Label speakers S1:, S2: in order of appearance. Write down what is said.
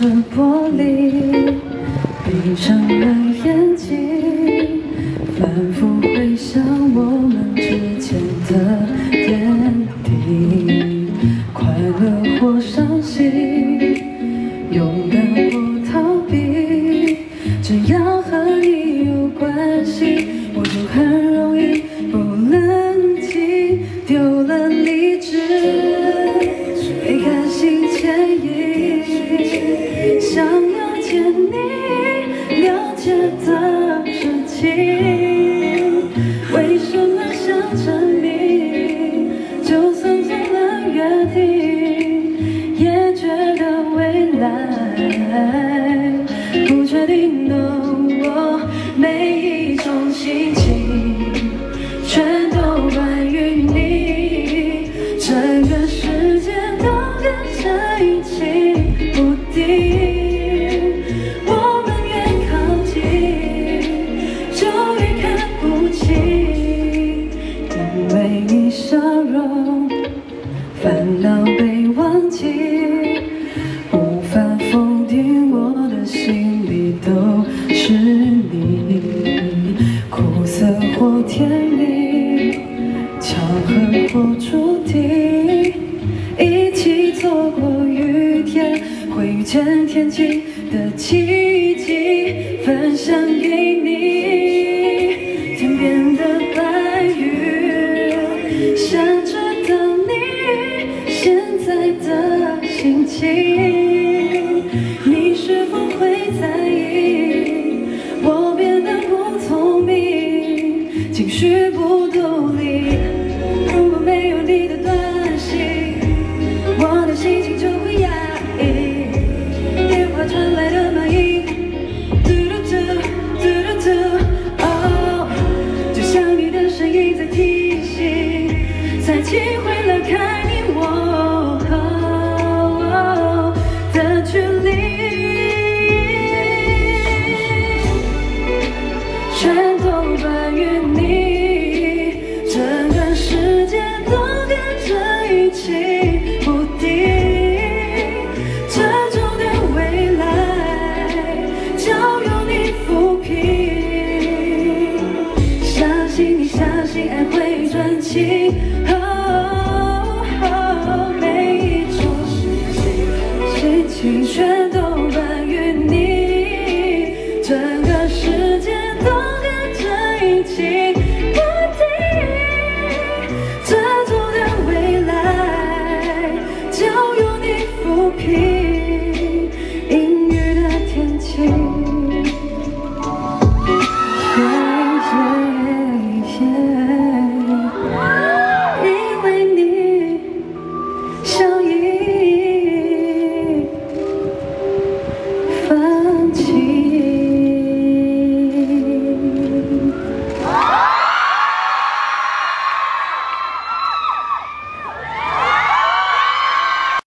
S1: 着玻璃，闭上了眼睛，反复回想我们之间的点滴，快乐或伤心，勇敢或逃避，只要和你有关系，我就很容易不冷静，丢了理智，被感性牵引，想要见你了解的事情，为什么想证明？就算做了约定，也觉得未来不确定的我，每一种心情全都关于你，整个世界都跟着一起不定，我们越靠近就越看不清，因为你笑容烦恼被忘记，无法否定我的心里都是你，苦涩或甜蜜，巧合或注定，一起走过雨天，会遇见天晴的奇迹，分享给你天边的白云，想知道你现在的心情，你是否会在意我变得不聪明，情绪不独立，如果没有你的短信，我的心情就会压抑，电话传来的骂音，嘟嘟嘟嘟嘟嘟，哦，就像你的声音在提醒，才体会了看你我的距离，全都关于你，整个世界都跟着一起不定，这种的未来就由你抚平，相信你，相信爱会转晴，每一种心情全都关于你，整个世界都跟着一起